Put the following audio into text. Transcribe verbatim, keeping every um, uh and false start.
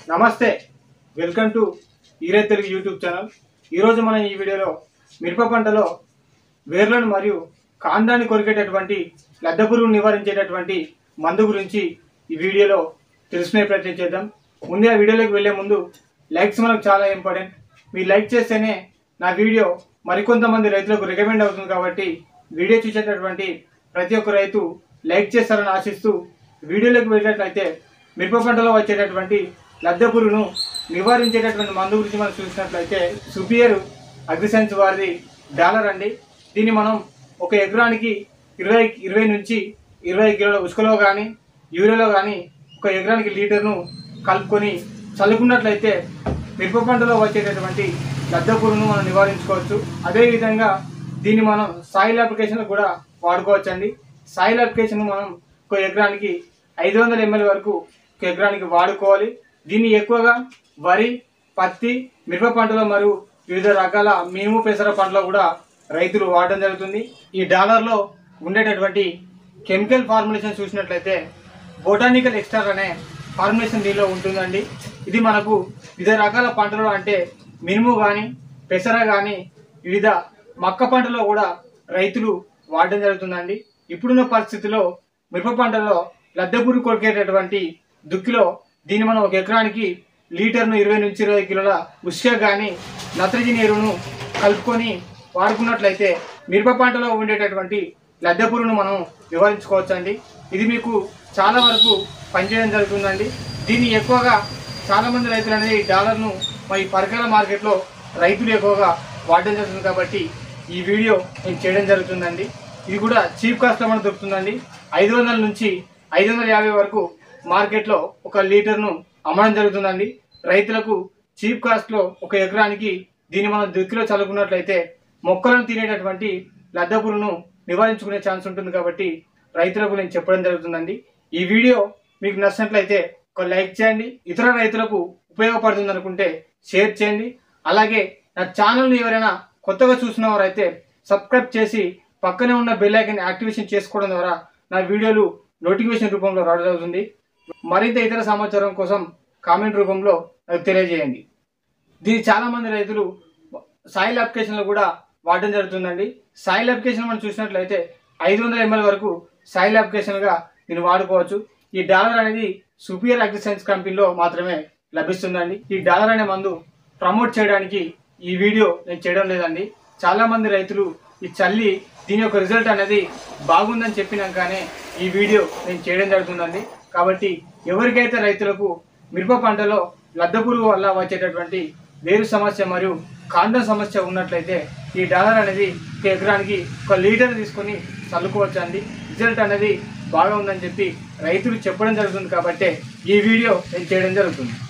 నమస్తే, welcome to ఈరే Telugu YouTube channel. ఈరోజు మనం ఈ వీడియోలో మిరప పంటలో వేర్లను మరియు కాండాన్ని కొరికేటటువంటి లద్దె పురుగును నివారించేటటువంటి మందు గురించి ఈ వీడియోలో తెలుసుకునే ప్రయత్నం చేద్దాం. ముందే ఆ వీడియోలోకి వెళ్లే ముందు లైక్స్ మనకు చాలా ఇంపార్టెంట్. మీరు లైక్ చేస్తేనే నా వీడియో మరికొంతమంది రైతులకు రికమెండ్ అవుతుంది. కాబట్టి వీడియో చూసేటటువంటి ప్రతి ఒక్క రైతు లైక్ చేస్తారని ఆశిస్తూ వీడియోలోకి వెళ్ళినట్లయితే మిరప పంటలో వచ్చేటటువంటి లద్దె పురుగును నివారించేటటువంటి మందు గురించి మనం చూసినట్లయితే సుపియర్ అగ్రిసైన్స్ వారిది డాలర్ అండి. దీన్ని మనం ఒక ఎకరానికి ఇరవై ఇరవై నుంచి ఇరవై కిలోల ఉసుకలో కానీ యూరియాలో కానీ ఒక ఎకరానికి లీటర్ను కలుపుకొని చల్లుకున్నట్లయితే మిరప పంటలో వచ్చేటటువంటి లద్దె పురుగును మనం నివారించుకోవచ్చు. అదేవిధంగా దీన్ని మనం సాయిల్ అప్లికేషన్ కూడా వాడుకోవచ్చండి. సాయిల్ అప్లికేషన్ మనం ఒక ఎకరానికి ఐదు వందల ఎంఎల్ వరకు ఒక ఎకరానికి వాడుకోవాలి. దీన్ని ఎక్కువగా వరి, పత్తి, మిరప పంటలో మరియు వివిధ రకాల మినుము, పెసర పంటలో కూడా రైతులు వాడడం జరుగుతుంది. ఈ డాలర్లో ఉండేటటువంటి కెమికల్ ఫార్ములేషన్ చూసినట్లయితే బొటానికల్ ఎక్స్ట్రా అనే ఫార్ములేషన్ దీనిలో ఉంటుందండి. ఇది మనకు వివిధ రకాల పంటలు అంటే మినుము కానీ, పెసర కానీ, వివిధ మక్క పంటలో కూడా రైతులు వాడడం జరుగుతుందండి. ఇప్పుడున్న పరిస్థితిలో మిరప పంటలో లద్దె పురుగు కొరికేటటువంటి దుక్కిలో దీన్ని మనం ఒక ఎకరానికి లీటర్ను ఇరవై నుంచి ఇరవై కిలోల ఉష్క కానీ నత్రజని ఎరువును కలుపుకొని వాడుకున్నట్లయితే మిరప పంటలో ఉండేటటువంటి లద్దె పురుగును మనం నివారించుకోవచ్చండి. ఇది మీకు చాలా వరకు పనిచేయడం జరుగుతుందండి. దీన్ని ఎక్కువగా చాలామంది రైతులు అనేది డాలర్ను మరి పరకాల మార్కెట్లో రైతులు ఎక్కువగా వాడడం జరుగుతుంది. కాబట్టి ఈ వీడియో నేను చేయడం జరుగుతుందండి. ఇది కూడా చీప్ కాస్ట్లో మనకు దొరుకుతుందండి. ఐదు వందల నుంచి ఐదు వందల యాభై వరకు మార్కెట్లో ఒక లీటర్ను అమ్మడం జరుగుతుందండి. రైతులకు చీప్ కాస్ట్లో ఒక ఎకరానికి దీన్ని మనం దుక్కిలో చల్లుకున్నట్లయితే మొక్కలను తినేటటువంటి లద్దె పురుగును నివారించుకునే ఛాన్స్ ఉంటుంది. కాబట్టి రైతులకు నేను చెప్పడం జరుగుతుందండి. ఈ వీడియో మీకు నచ్చినట్లయితే ఒక లైక్ చేయండి. ఇతర రైతులకు ఉపయోగపడుతుంది అనుకుంటే షేర్ చేయండి. అలాగే నా ఛానల్ని ఎవరైనా కొత్తగా చూసిన వారైతే సబ్స్క్రైబ్ చేసి పక్కనే ఉన్న బెల్ ఐకాన్ యాక్టివేషన్ చేసుకోవడం ద్వారా నా వీడియోలు నోటిఫికేషన్ రూపంలో రావడం జరుగుతుంది. మరింత ఇతర సమాచారం కోసం కామెంట్ రూపంలో నాకు తెలియజేయండి. దీన్ని చాలామంది రైతులు సాయిల్ అప్లికేషన్లో కూడా వాడడం జరుగుతుందండి. సాయిల్ అప్లికేషన్ మనం చూసినట్లయితే ఐదు వందల ఎంఎల్ వరకు సాయిల్ అప్లికేషన్గా దీన్ని వాడుకోవచ్చు. ఈ డాలర్ అనేది సుపియర్ అగ్రిసైన్స్ కంపెనీలో మాత్రమే లభిస్తుందండి. ఈ డాలర్ అనే మందు ప్రమోట్ చేయడానికి ఈ వీడియో నేను చేయడం లేదండి. చాలామంది రైతులు ఈ చల్లి దీని యొక్క రిజల్ట్ అనేది బాగుందని చెప్పినాకనే ఈ వీడియో నేను చేయడం జరుగుతుందండి. కాబట్టి ఎవరికైతే రైతులకు మిరప పంటలో లద్దె పురుగు వల్ల వచ్చేటటువంటి వేరు సమస్య మరియు కాండం సమస్య ఉన్నట్లయితే ఈ డాలర్ అనేది ఒక ఎకరానికి ఒక లీటర్ తీసుకొని చల్లుకోవచ్చు అండి. రిజల్ట్ అనేది బాగా ఉందని చెప్పి రైతులు చెప్పడం జరుగుతుంది. కాబట్టి ఈ వీడియో నేను చేయడం జరుగుతుంది.